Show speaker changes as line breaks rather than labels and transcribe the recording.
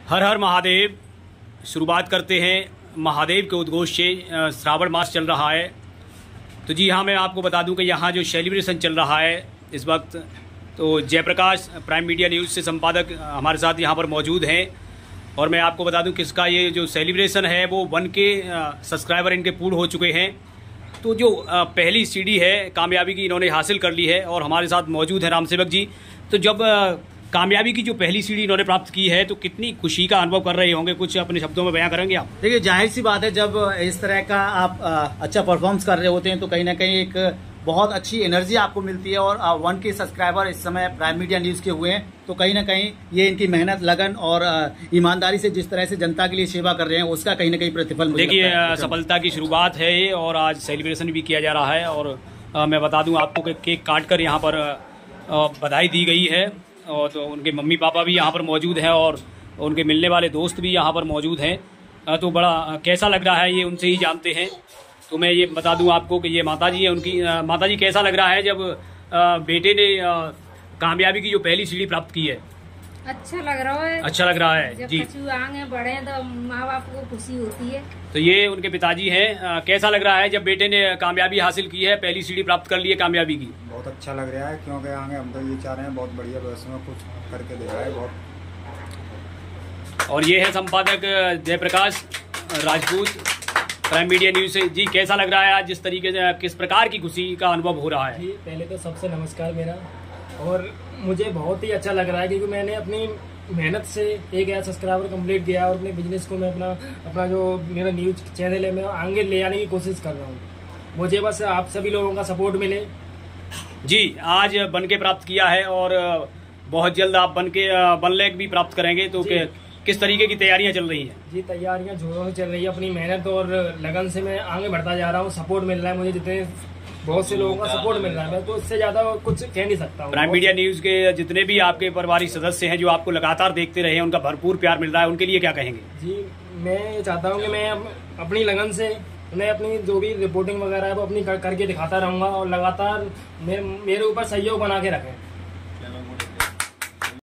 हर हर महादेव। शुरुआत करते हैं महादेव के उद्घोष से। श्रावण मास चल रहा है, तो जी हाँ, मैं आपको बता दूं कि यहाँ जो सेलिब्रेशन चल रहा है इस वक्त, तो जयप्रकाश प्राइम मीडिया न्यूज़ से संपादक हमारे साथ यहाँ पर मौजूद हैं। और मैं आपको बता दूं किसका ये जो सेलिब्रेशन है वो 1K सब्सक्राइबर इनके पूर्ण हो चुके हैं। तो जो पहली सीढ़ी है कामयाबी की इन्होंने हासिल कर ली है और हमारे साथ मौजूद है राम सेवक जी। तो जब कामयाबी की जो पहली सीढ़ी इन्होंने प्राप्त की है तो कितनी खुशी का अनुभव कर रहे होंगे, कुछ अपने शब्दों में बयां करेंगे आप?
देखिए, जाहिर सी बात है, जब इस तरह का आप अच्छा परफॉर्मेंस कर रहे होते हैं तो कहीं ना कहीं एक बहुत अच्छी एनर्जी आपको मिलती है। और 1K सब्सक्राइबर इस समय प्राइम मीडिया न्यूज़ के हुए हैं, तो कहीं ना कहीं ये इनकी मेहनत, लगन और ईमानदारी से जिस तरह से जनता के लिए सेवा कर रहे हैं उसका कहीं ना कहीं प्रतिफल।
देखिए, सफलता की शुरुआत है ये और आज सेलिब्रेशन भी किया जा रहा है। और मैं बता दूं आपको कि केक काट कर यहाँ पर बधाई दी गई है। और तो उनके मम्मी पापा भी यहाँ पर मौजूद हैं और उनके मिलने वाले दोस्त भी यहाँ पर मौजूद हैं। तो बड़ा कैसा लग रहा है ये उनसे ही जानते हैं। तो मैं ये बता दूं आपको कि ये माताजी है उनकी। माताजी, कैसा लग रहा है जब बेटे ने कामयाबी की जो पहली सीढ़ी प्राप्त की है?
अच्छा लग रहा है।
अच्छा लग रहा है
जब
जी।
आगे बढ़े तो माँ बाप को खुशी होती है।
तो ये उनके पिताजी हैं। कैसा लग रहा है जब बेटे ने कामयाबी हासिल की है, पहली सीढ़ी प्राप्त कर ली है कामयाबी की?
बहुत अच्छा लग रहा है, क्योंकि आगे हम तो ये चाह रहे हैं बहुत बढ़िया व्यवस्था में कुछ करके दे रहा है बहुत।
और ये है संपादक Jayprakash Rajput prime media news से। जी, कैसा लग रहा है आज, जिस तरीके से किस प्रकार की खुशी का अनुभव हो रहा है?
जी, पहले तो सबसे नमस्कार मेरा। और मुझे बहुत ही अच्छा लग रहा है क्योंकि मैंने अपनी मेहनत से 1000 सब्सक्राइबर कंप्लीट किया और अपने बिजनेस को मैं अपना जो मेरा न्यूज चैनल है मैं आगे ले आने की कोशिश कर रहा हूँ। मुझे बस आप सभी लोगों का सपोर्ट मिले।
जी, आज 1K प्राप्त किया है और बहुत जल्द आप 1 लाख भी प्राप्त करेंगे। तो किस तरीके की तैयारियां चल रही हैं?
जी, तैयारियां जोरों से चल रही है। अपनी मेहनत और लगन से मैं आगे बढ़ता जा रहा हूँ। सपोर्ट मिल रहा है मुझे, जितने बहुत से लोगों का सपोर्ट मिल रहा है, मैं तो इससे ज्यादा कुछ कह नहीं सकता हूँ।
प्राइम मीडिया न्यूज़ के जितने भी आपके पारिवारिक सदस्य हैं जो आपको लगातार देखते रहे हैं, उनका भरपूर प्यार मिल रहा है, उनके लिए क्या कहेंगे?
जी, मैं ये चाहता हूँ कि मैं अपनी लगन से मैं अपनी जो भी रिपोर्टिंग वगैरह है वो अपनी करके दिखाता रहूंगा और लगातार मेरे ऊपर सहयोग बना के रखें।